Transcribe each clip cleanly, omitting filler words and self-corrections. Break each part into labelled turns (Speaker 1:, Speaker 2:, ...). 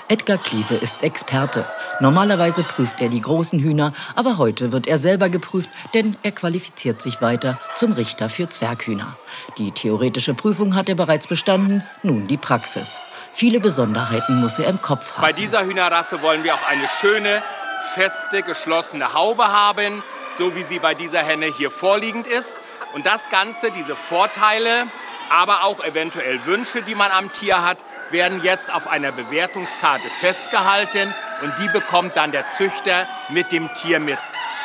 Speaker 1: Edgar Kliewe ist Experte. Normalerweise prüft er die großen Hühner, aber heute wird er selber geprüft, denn er qualifiziert sich weiter zum Richter für Zwerghühner. Die theoretische Prüfung hat er bereits bestanden, nun die Praxis. Viele Besonderheiten muss er im Kopf haben.
Speaker 2: Bei dieser Hühnerrasse wollen wir auch eine schöne, feste, geschlossene Haube haben, so wie sie bei dieser Henne hier vorliegend ist. Und das Ganze, diese Vorteile, aber auch eventuell Wünsche, die man am Tier hat, werden jetzt auf einer Bewertungskarte festgehalten und die bekommt dann der Züchter mit dem Tier mit.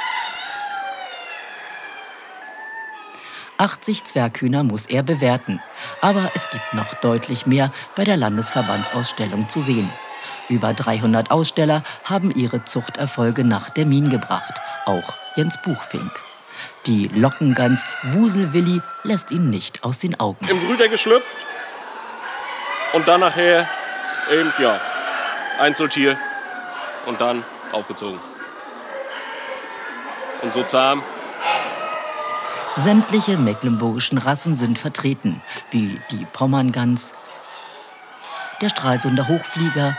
Speaker 1: 80 Zwerghühner muss er bewerten. Aber es gibt noch deutlich mehr bei der Landesverbandsausstellung zu sehen. Über 300 Aussteller haben ihre Zuchterfolge nach Termin gebracht, auch Jens Buchfink. Die Lockengans Wuselwilli lässt ihn nicht aus den Augen.
Speaker 3: Im Brüder geschlüpft und dann nachher eben, Einzeltier und dann aufgezogen. Und so zahm.
Speaker 1: Sämtliche mecklenburgischen Rassen sind vertreten, wie die Pommerngans, der Stralsunder Hochflieger,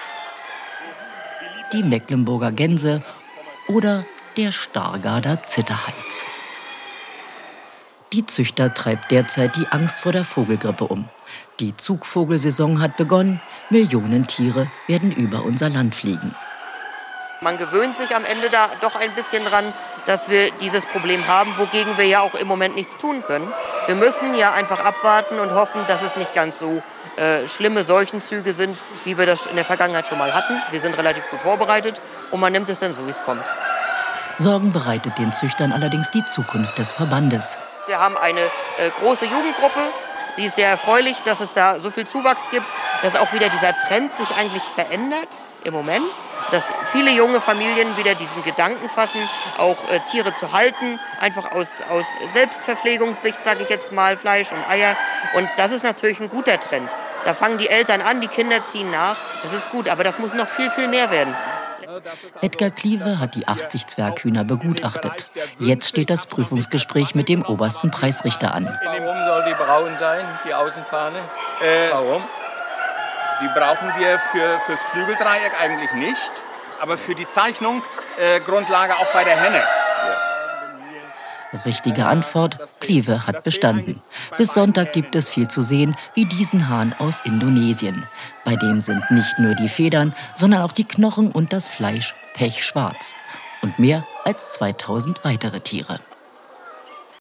Speaker 1: die Mecklenburger Gänse oder der Stargarder Zitterhals. Die Züchter treibt derzeit die Angst vor der Vogelgrippe um. Die Zugvogelsaison hat begonnen, Millionen Tiere werden über unser Land fliegen.
Speaker 4: Man gewöhnt sich am Ende da doch ein bisschen dran, dass wir dieses Problem haben, wogegen wir ja auch im Moment nichts tun können. Wir müssen ja einfach abwarten und hoffen, dass es nicht ganz so schlimme Seuchenzüge sind, wie wir das in der Vergangenheit schon mal hatten. Wir sind relativ gut vorbereitet und man nimmt es dann so, wie es kommt.
Speaker 1: Sorgen bereitet den Züchtern allerdings die Zukunft des Verbandes.
Speaker 4: Wir haben eine große Jugendgruppe, die ist sehr erfreulich, dass es da so viel Zuwachs gibt, dass auch wieder dieser Trend sich eigentlich verändert im Moment, dass viele junge Familien wieder diesen Gedanken fassen, auch Tiere zu halten, einfach aus Selbstverpflegungssicht, sage ich jetzt mal, Fleisch und Eier. Und das ist natürlich ein guter Trend. Da fangen die Eltern an, die Kinder ziehen nach, das ist gut, aber das muss noch viel, viel mehr werden.
Speaker 1: Edgar Kliewe hat die 80 Zwerghühner begutachtet. Jetzt steht das Prüfungsgespräch mit dem obersten Preisrichter an.
Speaker 5: Warum soll die braun sein, die Außenfahne? Warum?
Speaker 2: Die brauchen wir fürs Flügeldreieck eigentlich nicht, aber für die Zeichnung Grundlage auch bei der Henne.
Speaker 1: Richtige Antwort, Kliewe hat bestanden. Bis Sonntag gibt es viel zu sehen, wie diesen Hahn aus Indonesien. Bei dem sind nicht nur die Federn, sondern auch die Knochen und das Fleisch pechschwarz. Und mehr als 2000 weitere Tiere.